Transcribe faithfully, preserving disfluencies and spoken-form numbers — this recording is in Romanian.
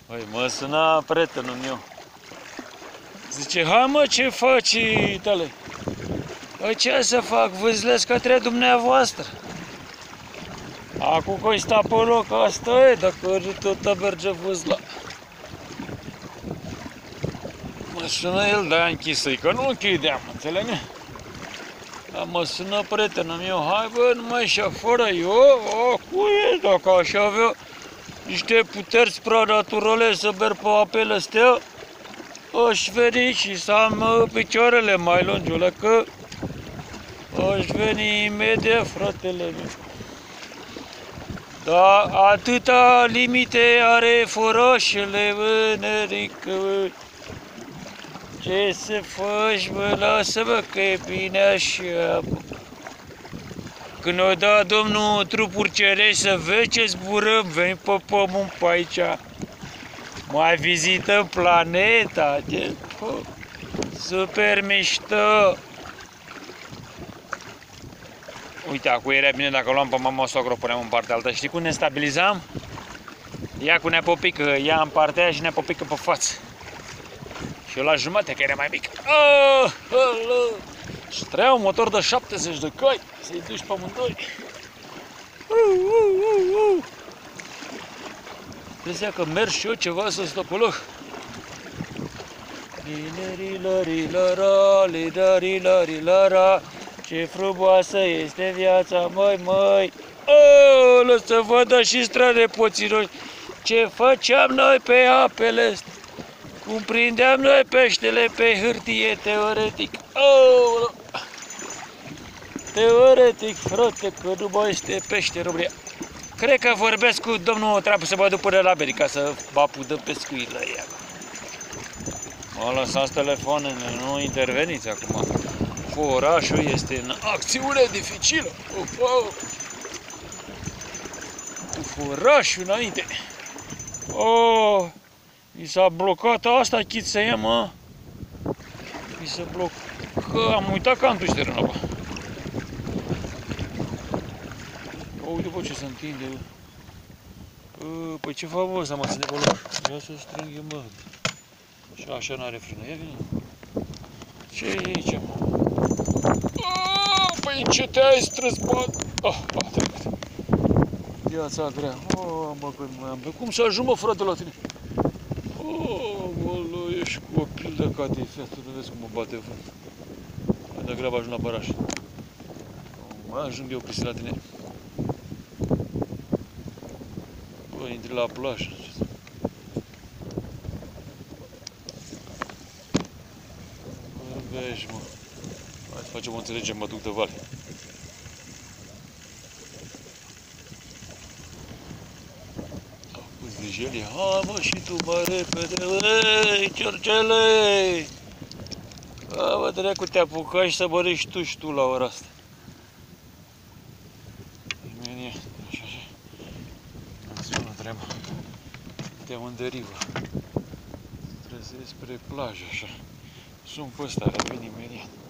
Păi mă suna prietenul meu. Zice, hai mă, ce faci, tale? Păi ce să fac, vâzlesc către dumneavoastră. Acum că sta pe loc, asta e, dacă tot merge vâzla. Mă sună el, de-aia închisă-i, că nu închideam, înțelege? Dar mă sună prietenul meu, hai bă, nu mai așa, fără eu, o, cu e, dacă așa avea niște puteri supranaturale să merg pe apele astea, aș veni și să am picioarele mai lungi, că aș veni imediat, fratele meu. Da, atâta limite are furașele, bă, nerică, bă. Ce să faci, bă, lasă-mă că e bine așa, bă. Când o da domnul trupuri cerești să vezi ce zburăm, venim pe pământ pe aici. Mai vizităm planeta, ce? Super mișto! Uite, acum era bine dacă luam pe mama socră, o puneam în partea altă. Știi cum ne stabilizam? Ia cu neapopică, ia în partea aia și neapopică pe față. Și eu la jumate, că era mai mic. Oh, oh, oh. Și treia un motor de șaptezeci de cai, să-i duci pe amândoi. Uh, uh, uh, uh. Crezea că merg și eu ceva să stau pe loc. Ce frumoasă este viața, măi, măi. Oh, lăsă vădă și strade poținoși. Ce făceam noi pe apele astea? Cum prindeam noi peștele pe hârtie, teoretic. Oh, teoretic, frate, că nu mai este pește în România. Cred că vorbesc cu domnul Treapă să mă duc până la America să bapudă pescuit la ea. Mă lăsați telefoanele, nu interveniți acum. Orașul este în acțiune dificilă. Uf, oh. Uf, orașul înainte. Oh, mi s-a blocat asta, chit să ia, mă. Mi s-a blocat. Că am uitat că am dus terenul. Oh, uite bă ce se întinde. Păi ce fac, bă, să mă ține pe loc? Ia să strâng, mă. Și așa n-are frână. Ia vine. Ce e aici, mă? Păi ce te-ai strâns, bă? Oh, a trecut. Viața grea. Oh, mă, că mai am. Cum să ajung, mă, frate, la tine? Oh, bă, ești copil de cate, fetul, vezi cum mă bate vânt. Mai degrabă ajung la Baraș. Mai ajung eu, Cristi, la tine. Bă, intri la plajă. Vorbești, mă. Hai să facem o înțelegere, mă duc de vale. Auzi vijelie, hai mă și tu mai repede, ei, Ciorcele! A, bă, dracu, te apucai și să mănânci tu și tu la ora asta. Imediat, așa, așa. Îmi sună treaba. Suntem în derivă. Trebuie să ies spre plajă, așa. Sunt pe ăsta, revin imediat.